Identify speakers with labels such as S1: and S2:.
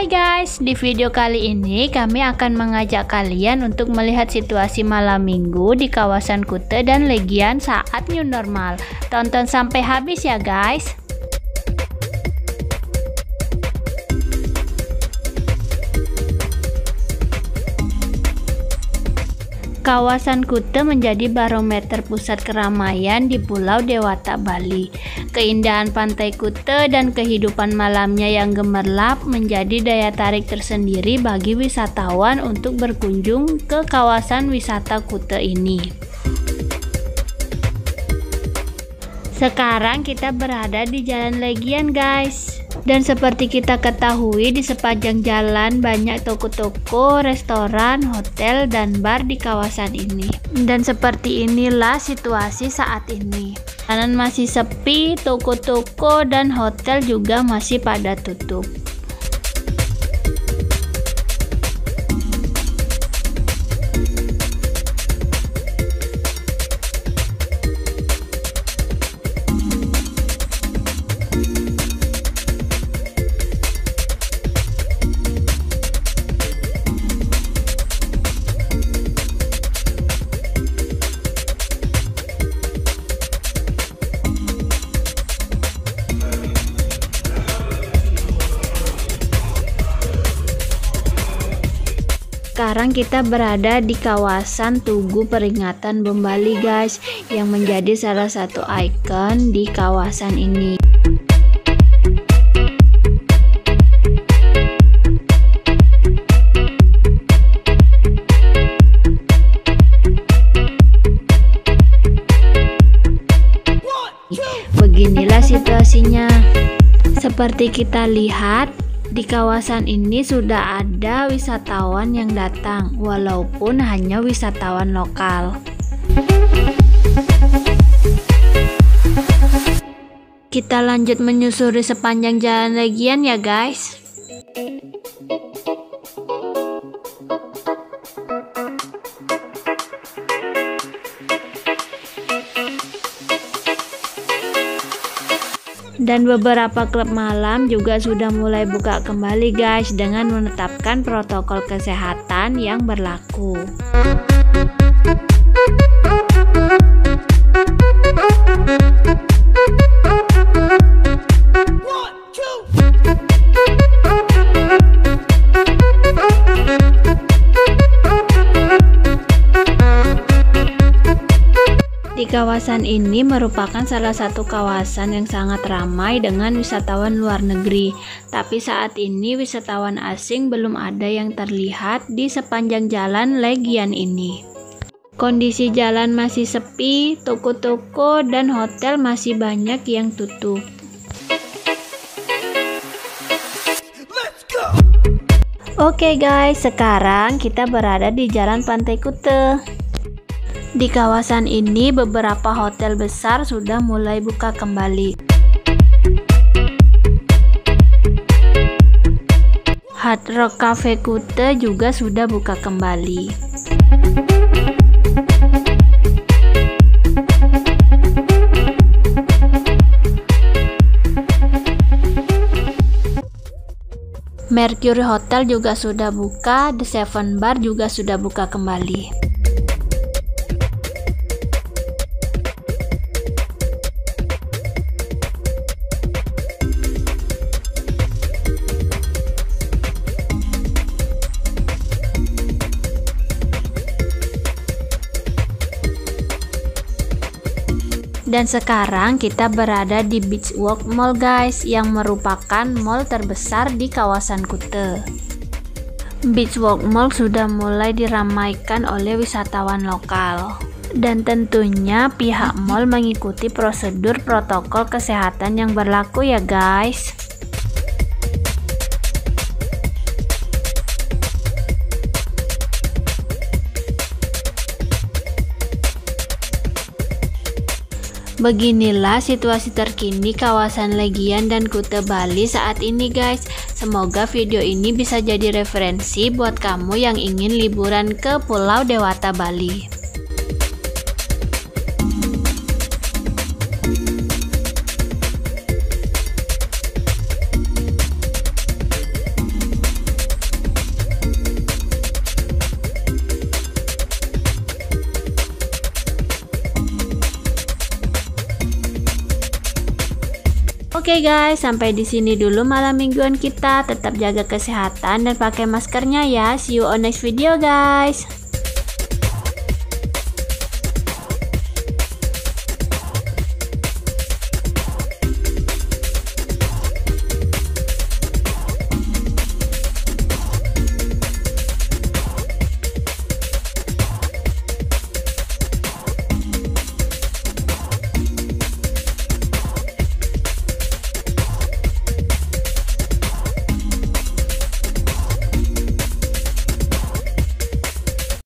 S1: Hai guys, di video kali ini kami akan mengajak kalian untuk melihat situasi malam minggu di kawasan Kuta dan Legian saat new normal. Tonton sampai habis ya guys. Kawasan Kuta menjadi barometer pusat keramaian di Pulau Dewata, Bali. Keindahan pantai Kuta dan kehidupan malamnya yang gemerlap menjadi daya tarik tersendiri bagi wisatawan untuk berkunjung ke kawasan wisata Kuta ini. Sekarang kita berada di Jalan Legian guys. Dan seperti kita ketahui, di sepanjang jalan banyak toko-toko, restoran, hotel, dan bar di kawasan ini. Dan seperti inilah situasi saat ini. Jalanan masih sepi, toko-toko dan hotel juga masih pada tutup. Sekarang kita berada di kawasan Tugu Peringatan Bom Bali guys, yang menjadi salah satu ikon di kawasan ini. Beginilah situasinya. Seperti kita lihat, di kawasan ini sudah ada wisatawan yang datang, walaupun hanya wisatawan lokal. Kita lanjut menyusuri sepanjang Jalan Legian ya guys. Dan beberapa klub malam juga sudah mulai buka kembali guys, dengan menetapkan protokol kesehatan yang berlaku. Di kawasan ini merupakan salah satu kawasan yang sangat ramai dengan wisatawan luar negeri. Tapi saat ini wisatawan asing belum ada yang terlihat di sepanjang Jalan Legian ini. Kondisi jalan masih sepi, toko-toko dan hotel masih banyak yang tutup. Oke guys, sekarang kita berada di Jalan Pantai Kuta. Di kawasan ini beberapa hotel besar sudah mulai buka kembali. Hard Rock Cafe Kuta juga sudah buka kembali. Mercury Hotel juga sudah buka, The Seven Bar juga sudah buka kembali. Dan sekarang kita berada di Beach Walk Mall guys, yang merupakan mall terbesar di kawasan Kuta. Beach Walk Mall sudah mulai diramaikan oleh wisatawan lokal. Dan tentunya pihak mall mengikuti prosedur protokol kesehatan yang berlaku ya guys. Beginilah situasi terkini kawasan Legian dan Kuta Bali saat ini guys. Semoga video ini bisa jadi referensi buat kamu yang ingin liburan ke Pulau Dewata, Bali. Oke guys, sampai di sini dulu malam mingguan kita. Tetap jaga kesehatan dan pakai maskernya ya. See you on next video guys.